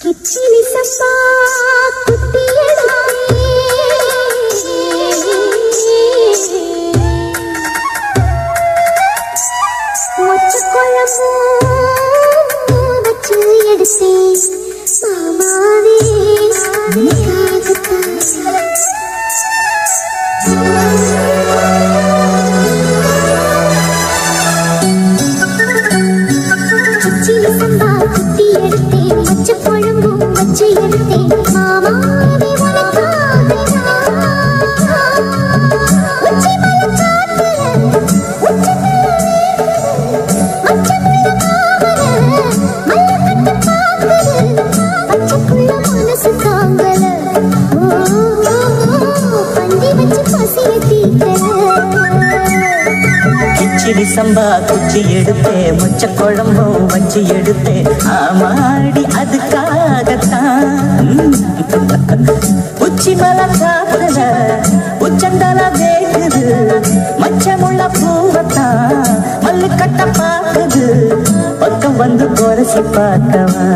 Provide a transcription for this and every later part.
கிச்சிலி சம்பா மொச்ச குழம்பு வச்சு எடுத்தேன் மாமாவே கிச்சிலி சம்பா குட்டி எடுத்தேன் மொச்ச குழம்பு வச்சு எடுத்தேன் மாமாவே கிச்சிலி சம்பா குச்சி எடுத்தேன் மொச்ச குழம்பும் வச்சு எடுத்தேன் ஆமாடி அதுக்காகத்தான் உச்சி மலை காத்துல உச்சந்தல வேகுது மச்சமுள்ள பூவத்தான் மல்லு கட்ட பாக்குது பக்கம் வந்து குறைச்சி பார்க்கவா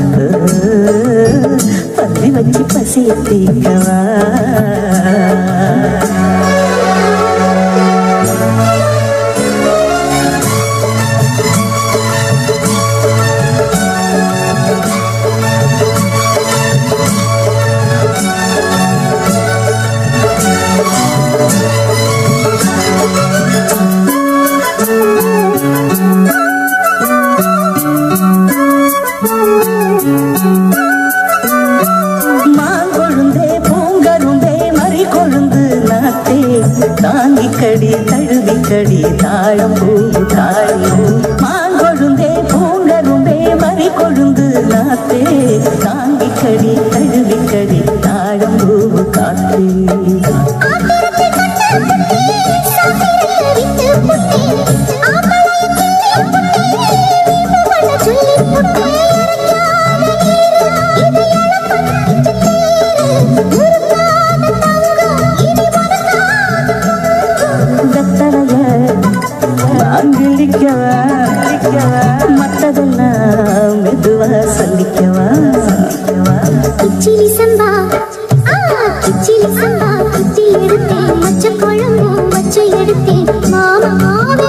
பந்தி வச்சு பசிய தீக்கவா தாங்கி கடி தழுவி கடி தாழம் பூ தாழம் மாங்கொழுந்தே பூங்கரும்பே மறி கொழுந்து நாத்தே தாங்கி கடி தழுவி கடி தாழம் பூ காத்தே மத்ததெல்லாம் மெதுவா சந்திக்கவா கிச்சிலி சம்பா கிச்சிலி சம்பா குச்சி எடுத்தேன் மொச்ச குழம்பு வச்சு எடுத்தேன் மாமாவே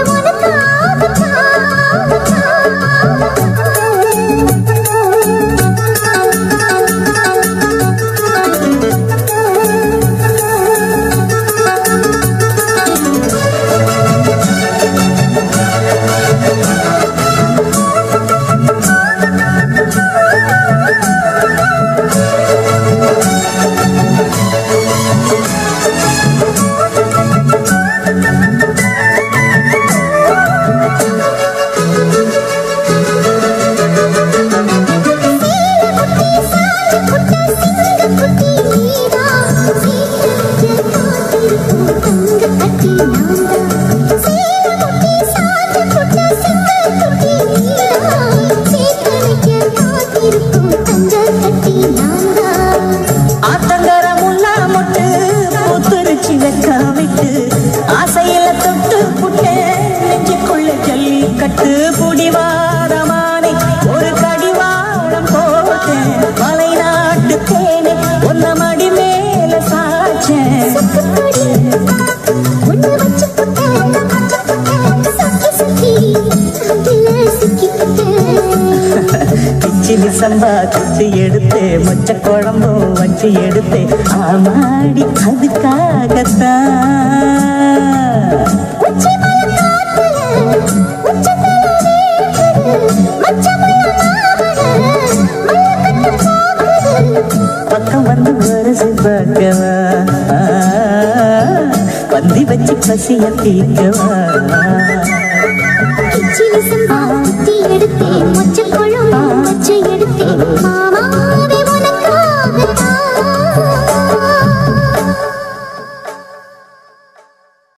ஆசையில தொட்டு புட்டே நெஞ்சுக்குள்ள ஜல்லி கட்டு புடிவாரமானே ஒரு கடிவாரம் போட்டேன் மலை நாட்டு தேனே ஒன்ன மடி மேல சாச்சேன் கிச்சிலி சம்பா குச்சி எடுத்தேன் மொச்ச குழம்பும் வச்சு எடுத்தேன் ஆமாடி அதுக்காகத்தான் பக்கம் வந்து வரசு பார்க்கவா பந்தி வச்சு பசிய தீக்கவா கிச்சிலி சம்பா குச்சி எடுத்தேன் மொச்ச